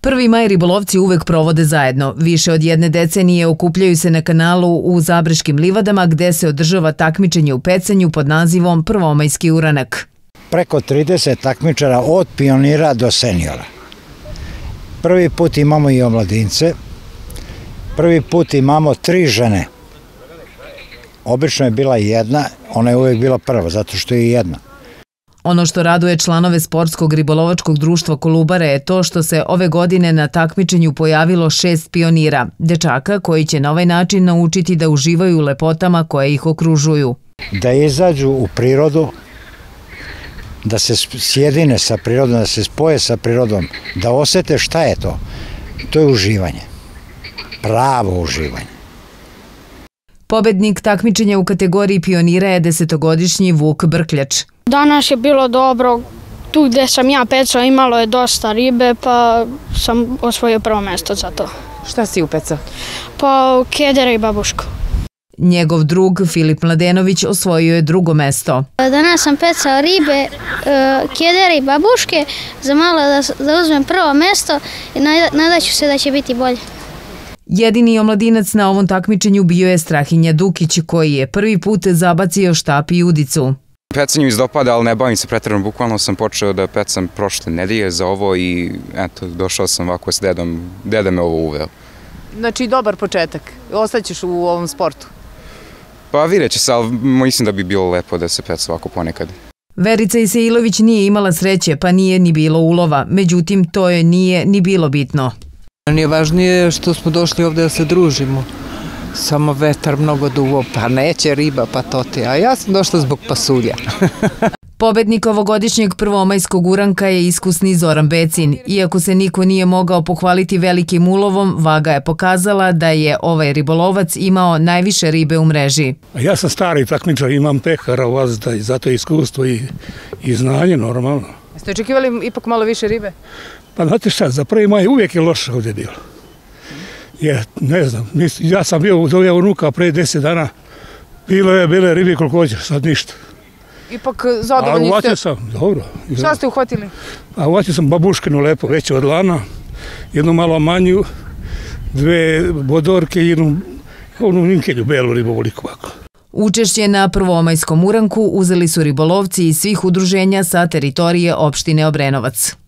1. maj ribolovci uvek provode zajedno. Više od jedne decenije okupljaju se na kanalu u Zabreškim livadama gde se održava takmičenje u pecanju pod nazivom Prvomajski uranak. Preko 30 takmičara od pionira do seniora. Prvi put imamo i omladince. Prvi put imamo 3 žene. Obično je bila jedna, ona je uvek bila prva, zato što je jedna. Ono što raduje članove Sportskog ribolovačkog društva Kolubare je to što se ove godine na takmičenju pojavilo 6 pionira, dečaka koji će na ovaj način naučiti da uživaju u lepotama koje ih okružuju. Da izađu u prirodu, da se sjedine sa prirodom, da se spoje sa prirodom, da osete šta je to. To je uživanje. Pravo uživanje. Pobednik takmičenja u kategoriji pionira je 10-godišnji Vuk Brkljač. Danas je bilo dobro, tu gde sam ja pecao imalo je dosta ribe pa sam osvojio prvo mesto za to. Šta si upecao? Pa kedere i babušku. Njegov drug Filip Mladenović osvojio je drugo mesto. Danas sam pecao ribe, kedere i babuške, za malo da uzmem prvo mesto i nadaću se da će biti bolje. Jedini omladinac na ovom takmičenju bio je Strahinja Dukić, koji je prvi put zabacio štap i udicu. Pecanje mi se dopada, ali ne bavim se pretjerano. Bukvalno sam počeo da pecam prošle nedelje za ovo i eto, došao sam ovako s dedom. Deda me ovo uveo. Znači, dobar početak. Ostaćeš u ovom sportu? Pa vidjet će se, ali mislim da bi bilo lepo da se peca ovako ponekad. Verica Isailović nije imala sreće, pa nije ni bilo ulova. Međutim, to joj nije ni bilo bitno. Nije važnije što smo došli ovde da se družimo. Samo vetar mnogo duvo, pa neće riba, pa to ti. A ja sam došla zbog pasulja. Pobednik ovogodišnjeg prvomajskog uranka je iskusni Zoran Becin. Iako se niko nije mogao pohvaliti velikim ulovom, vaga je pokazala da je ovaj ribolovac imao najviše ribe u mreži. Ja sam stari takmičar, imam pehara u vazda i zato je iskustvo i znanje normalno. Jeste očekivali ipak malo više ribe? Pa znate šta, za 1. maj uvijek je loše ovdje bilo. Ne znam, ja sam bio doveo unuka pre 10 dana, bile ribe koliko hoće, sad ništa. Ipak zadovoljni ste? A uvatio sam, dobro. Šta ste uhvatili? A uvatio sam babuškinu lepo, veću od lana, jednu malo manju, 2 bodorke i jednu ninkelju, belu ribu veliku ovako. Učešće na prvomajskom uranku uzeli su ribolovci iz svih udruženja sa teritorije opštine Obrenovac.